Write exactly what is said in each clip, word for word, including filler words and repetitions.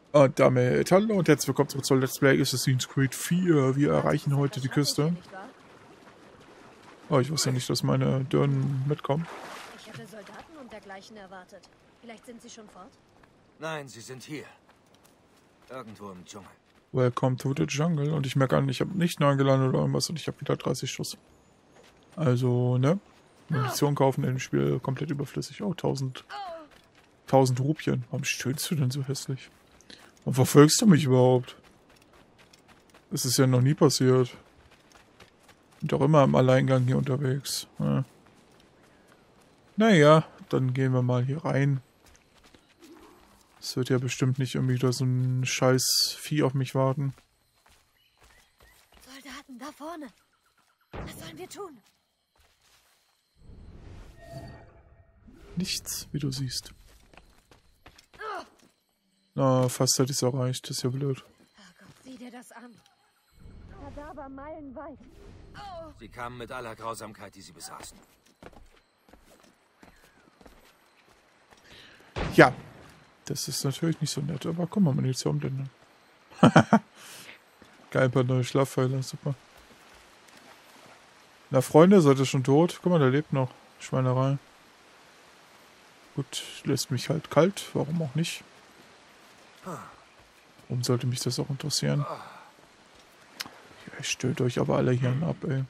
Und damit hallo und herzlich willkommen zurück zu Let's Play Assassin's Creed vier. Wir erreichen heute die Küste. Oh, ich wusste nicht, dass meine Dirnen mitkommen. Ich hätte Soldaten und dergleichen erwartet. Vielleicht sind sie schon fort? Nein, sie sind hier. Irgendwo im Dschungel. Welcome to the Jungle. Und ich merke an, ich habe nicht neu geladen oder irgendwas und ich habe wieder dreißig Schuss. Also, ne? Munition kaufen in dem Spiel komplett überflüssig. Oh, tausend. tausend Rupien. Warum stöhnst du denn so hässlich? Warum verfolgst du mich überhaupt? Das ist ja noch nie passiert. Bin doch immer im Alleingang hier unterwegs. Ja. Naja, dann gehen wir mal hier rein. Es wird ja bestimmt nicht irgendwie wieder so ein scheiß Vieh auf mich warten. Soldaten da vorne. Was sollen wir tun? Nichts, wie du siehst. Na, fast hätte ich es erreicht. Das ist ja blöd. Herrgott, sieh dir das an. Kadaver meilenweit. Oh. Sie kamen mit aller Grausamkeit, die sie besaßen. Ja, das ist natürlich nicht so nett, aber guck mal, Munition denn. Geil, ein paar neue Schlafpfeiler, super. Na, Freunde, seid ihr schon tot? Guck mal, der lebt noch. Schweinerei. Gut, lässt mich halt kalt, warum auch nicht? Warum sollte mich das auch interessieren? Ja, ich stellt euch aber alle hier ab, ey.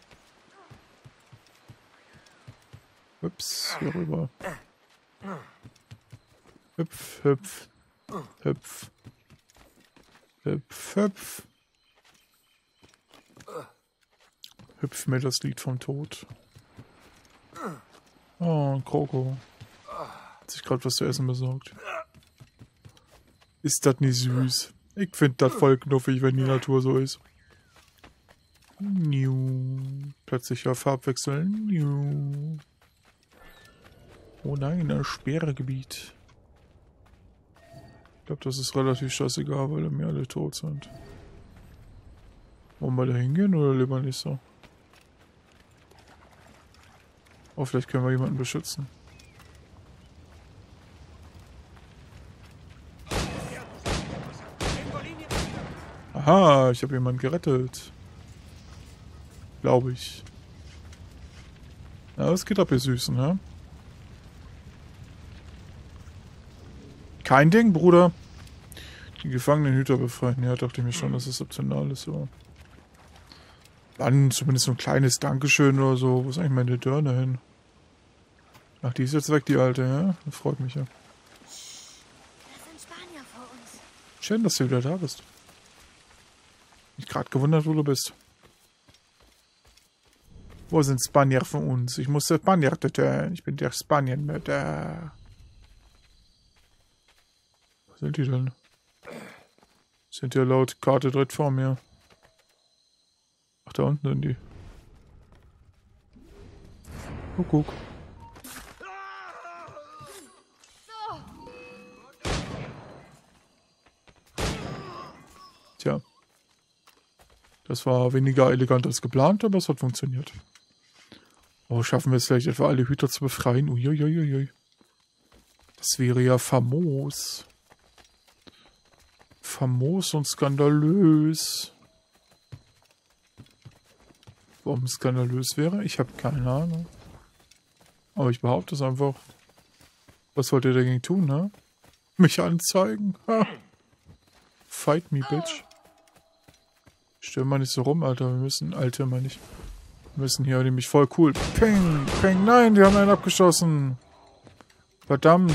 Ups, hier rüber. Hüpf, hüpf. Hüpf. Hüpf, hüpf. Hüpf mir das Lied vom Tod. Oh, ein Kroko. Hat sich gerade was zu essen besorgt. Ist das nicht süß? Ich finde das voll knuffig, wenn die Natur so ist. Niu. Plötzlicher Farbwechsel. Niu. Oh nein, ein Sperrgebiet. Ich glaube, das ist relativ scheißegal, weil mir alle tot sind. Wollen wir da hingehen oder lieber nicht so? Oh, vielleicht können wir jemanden beschützen. Aha, ich habe jemanden gerettet. Glaube ich. Ja, was geht ab, ihr Süßen, ja? Kein Ding, Bruder. Die Gefangenenhüter befreien. Ja, dachte ich mir schon, dass es optional ist, aber... Dann zumindest so ein kleines Dankeschön oder so. Wo ist eigentlich meine Dirne hin? Ach, die ist jetzt weg, die alte, ja? Das freut mich ja. Das sind Spanier vor uns. Schön, dass du wieder da bist. Ich gerade gewundert, wo du bist. Wo sind Spanier von uns? Ich muss der Spanier töten. Ich bin der Spanienmörder. Wo sind die denn? Sind ja laut Karte direkt vor mir. Ach, da unten sind die. Guck, guck. Tja. Das war weniger elegant als geplant, aber es hat funktioniert. Oh, schaffen wir es vielleicht etwa alle Hüter zu befreien? Uiuiuiui. Das wäre ja famos. Famos und skandalös. Warum es skandalös wäre? Ich habe keine Ahnung. Aber ich behaupte es einfach. Was wollt ihr dagegen tun, ne? Mich anzeigen? Ha. Fight me, bitch. Stell mal nicht so rum, Alter. Wir müssen, Alter, meine ich. Wir müssen hier nämlich voll cool. Ping, ping, nein, die haben einen abgeschossen. Verdammt.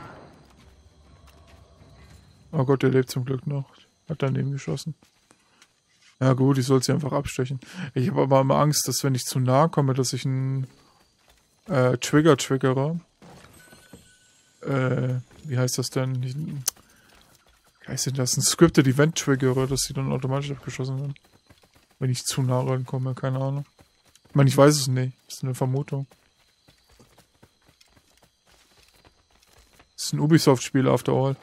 Oh Gott, der lebt zum Glück noch. Hat daneben geschossen. Ja gut, ich soll sie einfach abstechen. Ich habe aber immer Angst, dass wenn ich zu nahe komme, dass ich einen äh, Trigger triggere. Äh, wie heißt das denn? Wie heißt denn das? Ein Scripted Event triggere, dass sie dann automatisch abgeschossen werden. Wenn ich zu nah rankomme, keine Ahnung. Ich meine, ich weiß es nicht. Das ist eine Vermutung. Das ist ein Ubisoft-Spiel, after all.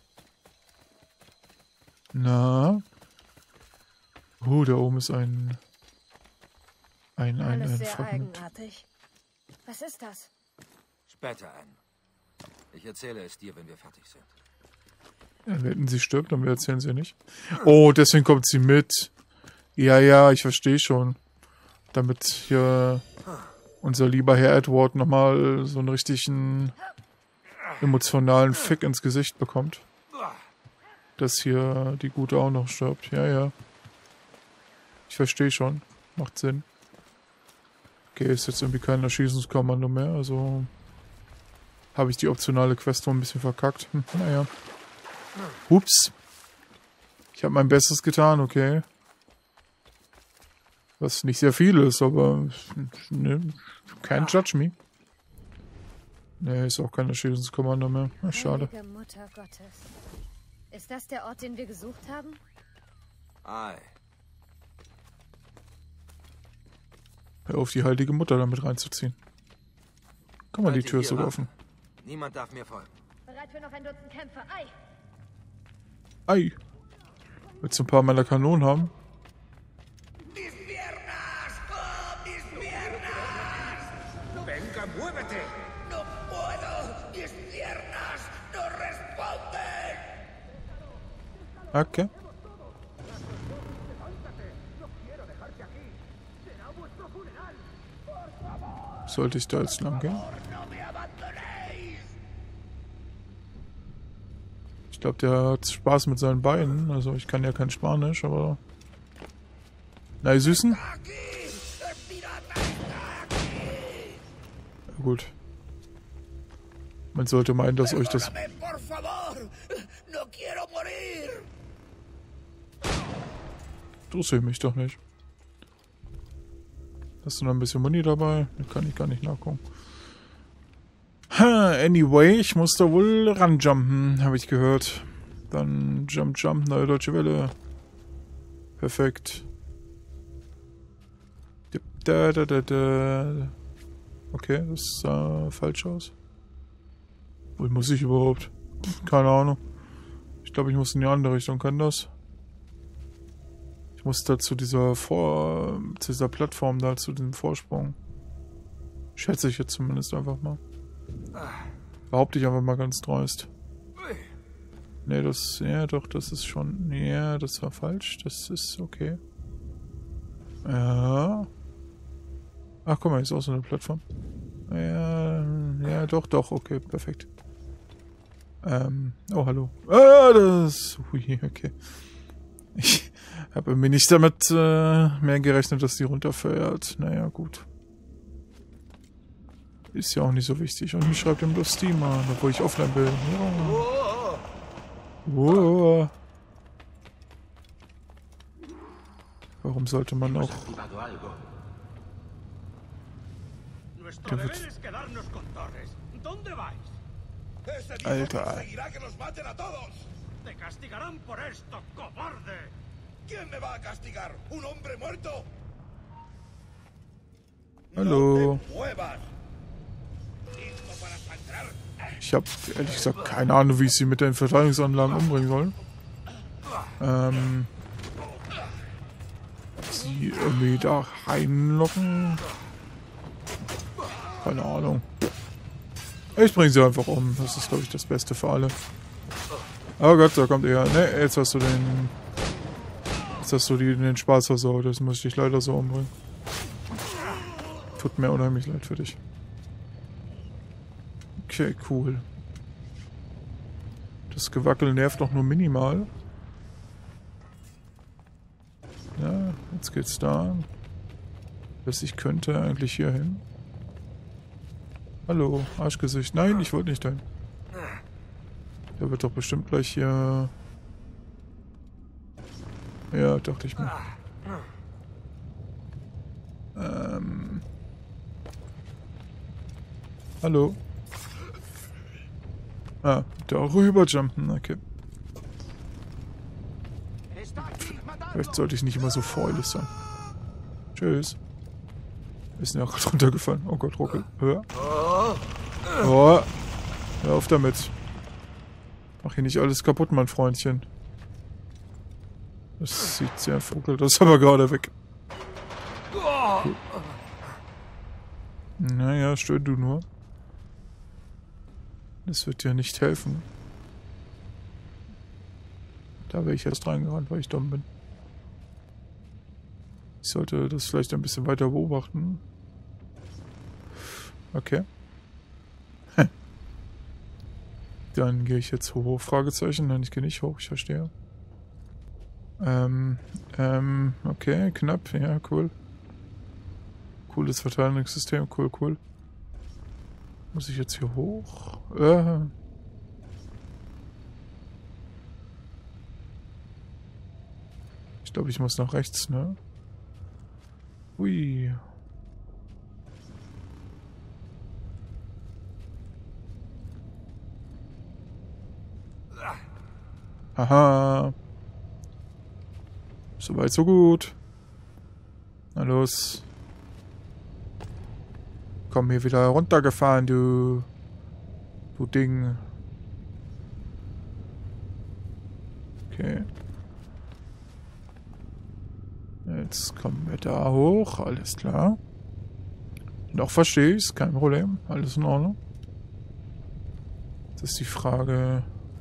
Na? Oh, da oben ist ein... Ein, ein, Alles ein sehr Fragment. eigenartig. Was ist das? Später ein. Ich erzähle es dir, wenn wir fertig sind. Ja, wenn sie stirbt, dann erzählen sie nicht. Oh, deswegen kommt sie mit. Ja, ja, ich verstehe schon. Damit hier unser lieber Herr Edward nochmal so einen richtigen emotionalen Fick ins Gesicht bekommt. Dass hier die Gute auch noch stirbt. Ja, ja. Ich verstehe schon. Macht Sinn. Okay, ist jetzt irgendwie kein Erschießungskommando mehr, also habe ich die optionale Quest noch ein bisschen verkackt. Hm, naja. Ups. Ich habe mein Bestes getan, okay. Was nicht sehr viel ist, aber ne, can't judge me. Ne, ist auch kein Erschießungskommando mehr. Ach, schade. Heilige Mutter Gottes. Ist das der Ort, den wir gesucht haben? Ei. Hör auf, die heilige Mutter damit reinzuziehen. Guck mal, die Seid ihr Tür ist hier, sogar Waffen? offen. Niemand darf mir folgen. Bereit für noch ein Dutzend Kämpfe. Ei! Ei. Willst du ein paar meiner Kanonen haben? Venga, muévete. ¡No puedo! ¡Mis piernas no responden! Okay. Sollte ich da jetzt lang gehen? Ich glaube, der hat Spaß mit seinen Beinen. Also ich kann ja kein Spanisch, aber... Na, ihr Süßen? Ja, gut. Man sollte meinen, dass euch das... Interessiert mich doch nicht. Hast du noch ein bisschen Muni dabei? Da kann ich gar nicht nachgucken. Ha, anyway, ich muss da wohl ranjumpen, habe ich gehört. Dann Jump, Jump, neue deutsche Welle. Perfekt. Da, da, da, da. Okay, das sah falsch aus. Wo muss ich überhaupt? Keine Ahnung. Ich glaube, ich muss in die andere Richtung. Kann das? Ich muss da zu dieser Vor... zu dieser Plattform da, zu diesem Vorsprung. Schätze ich jetzt zumindest einfach mal. Behaupte ich einfach mal ganz dreust. Ne, das... Ja, doch, das ist schon... Ja, das war falsch. Das ist okay. Ja. Ach, guck mal, ist auch so eine Plattform. Ja, ja, doch, doch, okay, perfekt. Ähm, oh, hallo. Ah, das... Ui, okay. Ich habe mir nicht damit äh, mehr gerechnet, dass die runterfährt. Naja, gut. Ist ja auch nicht so wichtig. Und mich schreibt ihm bloß Steam an, obwohl ich offline bin. Ja. Wow. Warum sollte man auch... Der wird... Alter. Hallo. Ich habe ehrlich gesagt keine Ahnung, wie ich sie mit den Verteidigungsanlagen umbringen soll. Ähm... Sie irgendwie da reinlocken. Keine Ahnung. Ich bringe sie einfach um. Das ist, glaube ich, das Beste für alle. Oh Gott, da kommt er. Ne, jetzt hast du den... Jetzt hast du die, den Spaß versaut. Das muss ich dich leider so umbringen. Tut mir unheimlich leid für dich. Okay, cool. Das Gewackel nervt doch nur minimal. Ja, jetzt geht's da. Dass ich könnte eigentlich hier hin. Hallo, Arschgesicht. Nein, ich wollte nicht dahin. Der wird doch bestimmt gleich hier... Ja, dachte ich mir. Ähm... Hallo. Ah, da rüberjumpen, okay. Vielleicht sollte ich nicht immer so feulig sein. Tschüss. Wir sind ja auch gerade runtergefallen. Oh Gott, Ruckel. Hör. Oh. Hör auf damit. Mach hier nicht alles kaputt, mein Freundchen. Das sieht sehr vogel. Das ist aber gerade weg. Cool. Naja, stöhn du nur. Das wird dir nicht helfen. Da wäre ich erst reingerannt, weil ich dumm bin. Ich sollte das vielleicht ein bisschen weiter beobachten. Okay. Dann gehe ich jetzt hoch, Fragezeichen. Nein, ich gehe nicht hoch, ich verstehe. Ähm, ähm, okay, knapp, ja, cool. Cooles Verteidigungssystem, cool, cool. Muss ich jetzt hier hoch? Äh. Ich glaube, ich muss nach rechts, ne? Ui. Haha. Soweit, so gut. Na los. Komm hier wieder runtergefahren, du. Du Ding. Okay. Jetzt kommen wir da hoch. Alles klar. Noch verstehe ich es. Kein Problem. Alles in Ordnung. Das ist die Frage.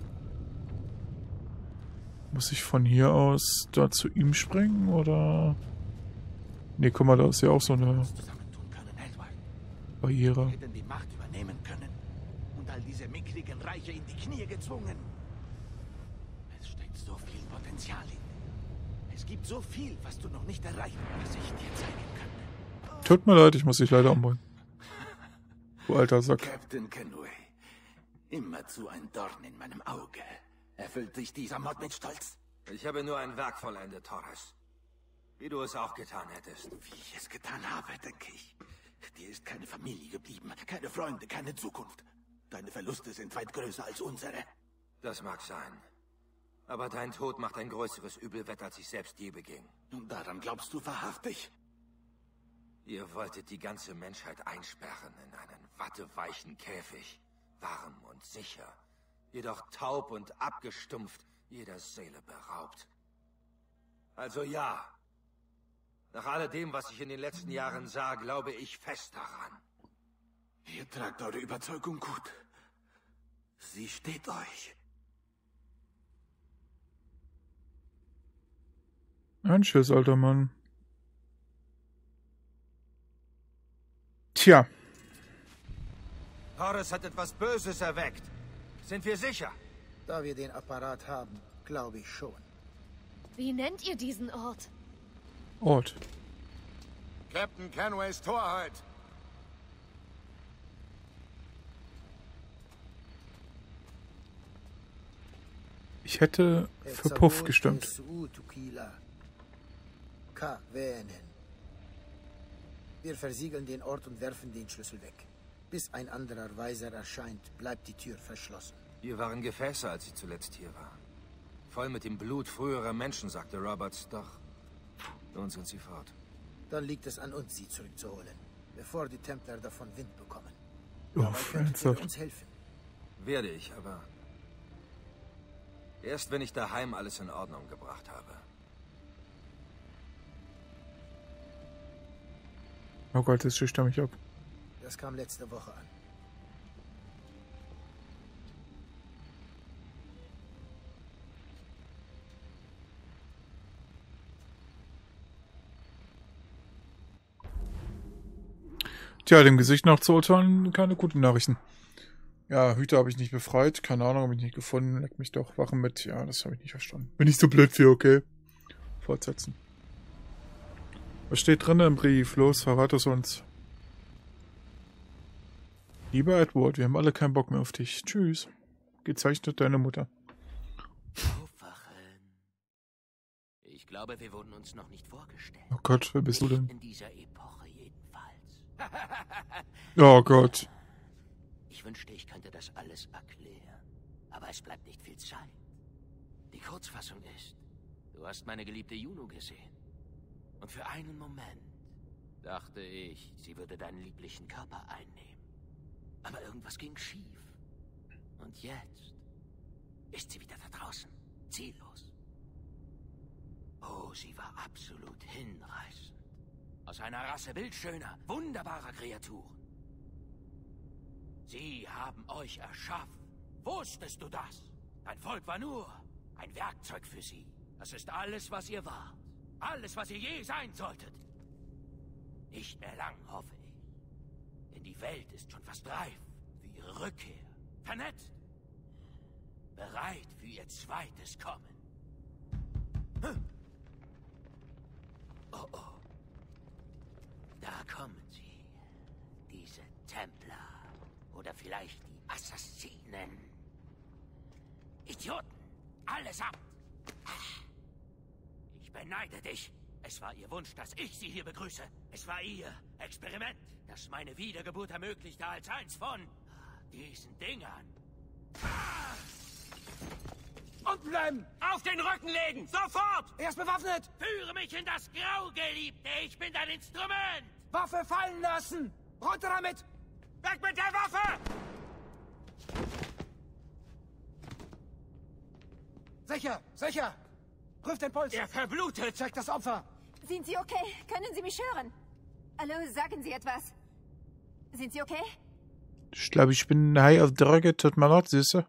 Muss ich von hier aus da zu ihm springen, oder? Ne, guck mal, da ist ja auch so eine Barriere. Wir hätten die Macht übernehmen können und all diese mickrigen Reiche in die Knie gezwungen. Es steckt so viel Potenzial in. Es gibt so viel, was du noch nicht erreicht hast, was ich dir zeigen kann. Tut mir leid, ich muss dich leider umbringen. Du alter Sack. Captain Kenway, immerzu ein Dorn in meinem Auge. Erfüllt dich dieser Mord mit Stolz? Ich habe nur ein Werk vollendet, Torres. Wie du es auch getan hättest. Wie ich es getan habe, denke ich. Dir ist keine Familie geblieben, keine Freunde, keine Zukunft. Deine Verluste sind weit größer als unsere. Das mag sein. Aber dein Tod macht ein größeres Übel wett, als ich selbst je beging. Und daran glaubst du wahrhaftig? Ihr wolltet die ganze Menschheit einsperren in einen watteweichen Käfig. Warm und sicher. Jedoch taub und abgestumpft, jeder Seele beraubt. Also ja. Nach alledem, was ich in den letzten Jahren sah, glaube ich fest daran. Ihr tragt eure Überzeugung gut. Sie steht euch. Ein Tschüss, alter Mann. Tja. Torres hat etwas Böses erweckt. Sind wir sicher? Da wir den Apparat haben, glaube ich schon. Wie nennt ihr diesen Ort? Ort. Captain Kenways Torheit. Ich hätte für Puff gestimmt. Wir versiegeln den Ort und werfen den Schlüssel weg. Bis ein anderer Weiser erscheint, bleibt die Tür verschlossen. Hier waren Gefäße, als ich zuletzt hier war. Voll mit dem Blut früherer Menschen, sagte Roberts. Doch, nun sind sie fort. Dann liegt es an uns, sie zurückzuholen, bevor die Templer davon Wind bekommen. Oh, Dabei könntet ihr uns helfen. Werde ich, aber erst wenn ich daheim alles in Ordnung gebracht habe. Oh Gott, jetzt schüchtert er mich ab. Das kam letzte Woche an. Tja, dem Gesicht nach zu urteilen, keine guten Nachrichten. Ja, Hüter habe ich nicht befreit. Keine Ahnung, habe ich nicht gefunden. Leck mich doch. Wachen mit. Ja, das habe ich nicht verstanden. Bin ich so blöd für, okay. Fortsetzen. Was steht drin im Brief? Los, verrat es uns. Lieber Edward, wir haben alle keinen Bock mehr auf dich. Tschüss. Gezeichnet, deine Mutter. Aufwachen. Ich glaube, wir wurden uns noch nicht vorgestellt. Oh Gott, wer bist du denn? In dieser Epoche jedenfalls. Oh Gott. Ich wünschte, ich könnte das alles erklären. Aber es bleibt nicht viel Zeit. Die Kurzfassung ist, du hast meine geliebte Juno gesehen. Und für einen Moment dachte ich, sie würde deinen lieblichen Körper einnehmen. Aber irgendwas ging schief. Und jetzt ist sie wieder da draußen. Ziellos. Oh, sie war absolut hinreißend. Aus einer Rasse bildschöner, wunderbarer Kreaturen. Sie haben euch erschaffen. Wusstest du das? Dein Volk war nur Ein Werkzeug für sie. Das ist alles, was ihr wart. Alles, was ihr je sein solltet. Nicht mehr lang, hoffe ich. Denn die Welt ist schon fast reif für ihre Rückkehr. Vernetzt. Bereit für ihr zweites Kommen. Hm. Oh, oh. Da kommen sie. Diese Templer. Oder vielleicht die Assassinen. Idioten. Allesamt. Ich beneide dich. Es war ihr Wunsch, dass ich sie hier begrüße. Es war ihr Experiment, das meine Wiedergeburt ermöglichte als eins von diesen Dingern. Unten bleiben! Auf den Rücken legen! Sofort! Er ist bewaffnet! Führe mich in das Grau, Geliebte! Ich bin dein Instrument! Waffe fallen lassen! Runter damit! Weg mit der Waffe! Sicher! Sicher! Prüft den Puls! Er verblutet! Check das Opfer! Sind Sie okay? Können Sie mich hören? Hallo, sagen Sie etwas. Sind Sie okay? Ich glaube, ich bin high auf Droge. Tut mir leid, Süße.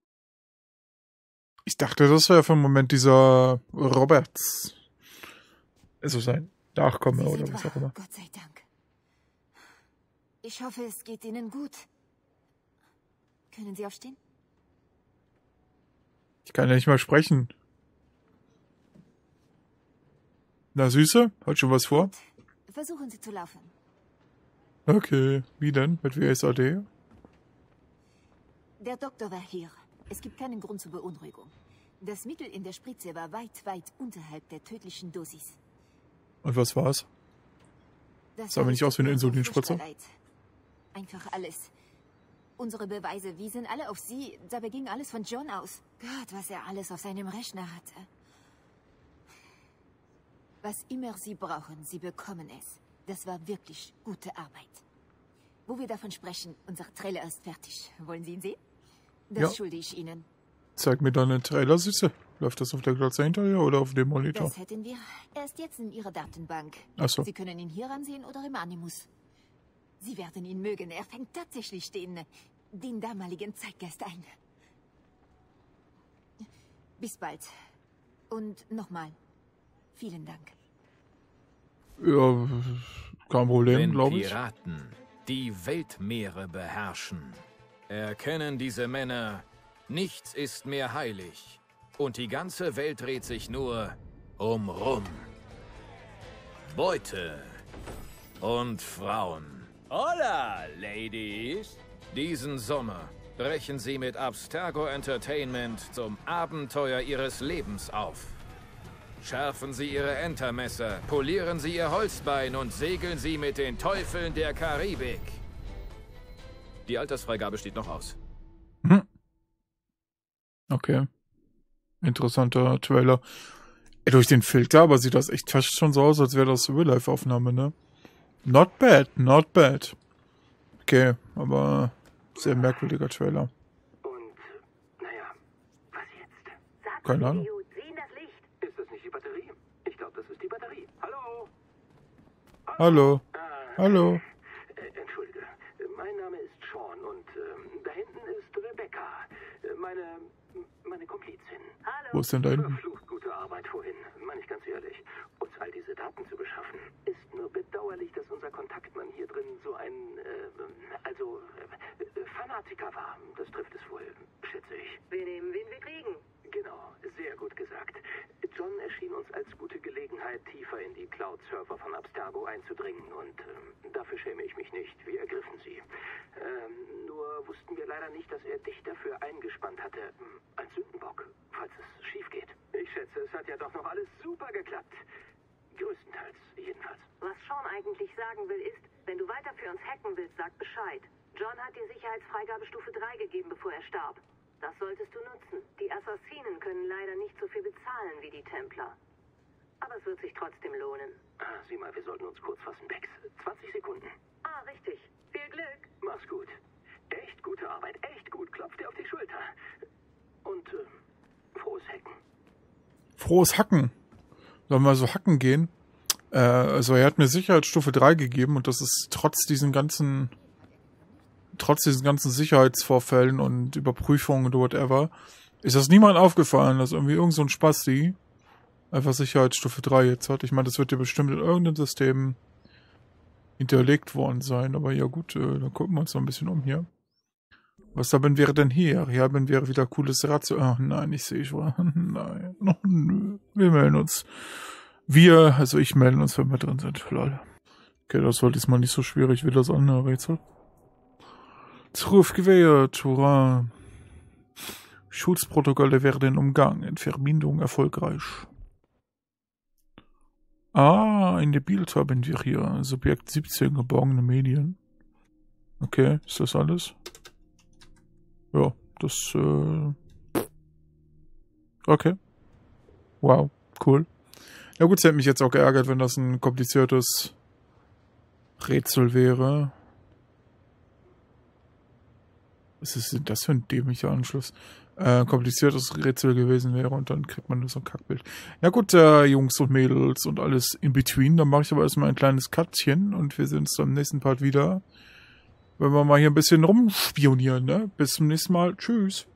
Ich dachte, das wäre für einen Moment dieser Roberts. Also sein Nachkomme Sie oder sind was wach, auch immer. Gott sei Dank. Ich hoffe, es geht Ihnen gut. Können Sie aufstehen? Ich kann ja nicht mal sprechen. Na, Süße? Hat schon was vor? Versuchen Sie zu laufen. Okay. Wie denn? Mit W S A D? Der Doktor war hier. Es gibt keinen Grund zur Beunruhigung. Das Mittel in der Spritze war weit, weit unterhalb der tödlichen Dosis. Und was war's? Das Sah mir nicht aus wie eine Insulinspritze. Leid. Einfach alles. Unsere Beweise wiesen alle auf Sie. Dabei ging alles von John aus. Gott, was er alles auf seinem Rechner hatte. Was immer Sie brauchen, Sie bekommen es. Das war wirklich gute Arbeit. Wo wir davon sprechen, unser Trailer ist fertig. Wollen Sie ihn sehen? Das Ja. schulde ich Ihnen. Zeig mir dann den Trailer, Süße. Läuft das auf der Glotze hinterher oder auf dem Monitor? Das hätten wir. Er ist jetzt in Ihrer Datenbank. Ach so. Sie können ihn hier ansehen oder im Animus. Sie werden ihn mögen. Er fängt tatsächlich den, den damaligen Zeitgeist ein. Bis bald. Und nochmal. Vielen Dank. Ja, kein Problem, Wenn glaube ich. Piraten die Weltmeere beherrschen, erkennen diese Männer, nichts ist mehr heilig und die ganze Welt dreht sich nur um Rum. Beute und Frauen. Hola, Ladies. Diesen Sommer brechen sie mit Abstergo Entertainment zum Abenteuer ihres Lebens auf. Schärfen Sie Ihre Entermesser, polieren Sie Ihr Holzbein und segeln Sie mit den Teufeln der Karibik. Die Altersfreigabe steht noch aus. Hm. Okay. Interessanter Trailer. Ey, durch den Filter, aber sieht das echt fast schon so aus, als wäre das Real-Life-Aufnahme, ne? Not bad, not bad. Okay, aber sehr merkwürdiger Trailer. Und, naja, was jetzt? Keine Ahnung. Sehen das Licht? Ist das nicht die Batterie? Ich glaube, das ist die Batterie. Hallo? Hallo. Hallo. Äh, entschuldige, mein Name ist Sean und ähm, da hinten ist Rebecca, äh, meine, meine Komplizin. Hallo. Wo ist denn da hinten? Verflucht gute Arbeit vorhin, meine ich ganz ehrlich. Uns all diese Daten zu beschaffen. Ist nur bedauerlich, dass unser Kontaktmann hier drin so ein, äh, also, äh, Fanatiker war. Das trifft es wohl, schätze ich. Wir nehmen, wen wir kriegen. Genau, sehr gut gesagt. John erschien uns als gute Gelegenheit, tiefer in die Cloud-Server von Abstergo einzudringen und ähm, dafür schäme ich mich nicht. Wir ergriffen sie. Ähm, nur wussten wir leider nicht, dass er dich dafür eingespannt hatte, ähm, als Sündenbock, falls es schief geht. Ich schätze, es hat ja doch noch alles super geklappt. Größtenteils, jedenfalls. Was Sean eigentlich sagen will, ist, wenn du weiter für uns hacken willst, sag Bescheid. John hat dir Sicherheitsfreigabestufe drei gegeben, bevor er starb. Das solltest du nutzen. Die Assassinen können leider nicht so viel bezahlen wie die Templer. Aber es wird sich trotzdem lohnen. Ah, sieh mal, wir sollten uns kurz fassen, Bex. zwanzig Sekunden. Ah, richtig. Viel Glück. Mach's gut. Echt gute Arbeit, echt gut. Klopf dir auf die Schulter. Und, äh, frohes Hacken. Frohes Hacken. Sollen wir so hacken gehen? Äh, also er hat mir Sicherheitsstufe drei gegeben und das ist trotz diesen ganzen trotz diesen ganzen Sicherheitsvorfällen und Überprüfungen und whatever, Ist das niemand aufgefallen, dass irgendwie irgend so ein Spasti einfach Sicherheitsstufe drei jetzt hat? Ich meine, das wird ja bestimmt in irgendeinem System hinterlegt worden sein. Aber ja gut, äh, dann gucken wir uns noch ein bisschen um hier. Was haben wäre denn hier? Ja, wenn wäre wieder cooles Ratio. Ach nein, ich sehe schon. Nein, oh, nö. Wir melden uns. Wir, also ich melde uns, wenn wir drin sind. Lol. Okay, das war diesmal nicht so schwierig wie das andere Rätsel. Zuruf gewährt, hurra. Schutzprotokolle werden umgangen. Verbindung erfolgreich. Ah, in der Bild haben wir hier Subjekt siebzehn geborgene Medien. Okay, ist das alles? Ja, das, äh... okay. Wow, cool. Ja gut, es hätte mich jetzt auch geärgert, wenn das ein kompliziertes Rätsel wäre. Was ist denn das für ein dämlicher Anschluss? Äh, kompliziertes Rätsel gewesen wäre und dann kriegt man nur so ein Kackbild. Ja gut, äh, Jungs und Mädels und alles in between. Dann mache ich aber erstmal ein kleines Cutchen und wir sehen uns am nächsten Part wieder. Wenn wir mal hier ein bisschen rumspionieren, ne? Bis zum nächsten Mal. Tschüss.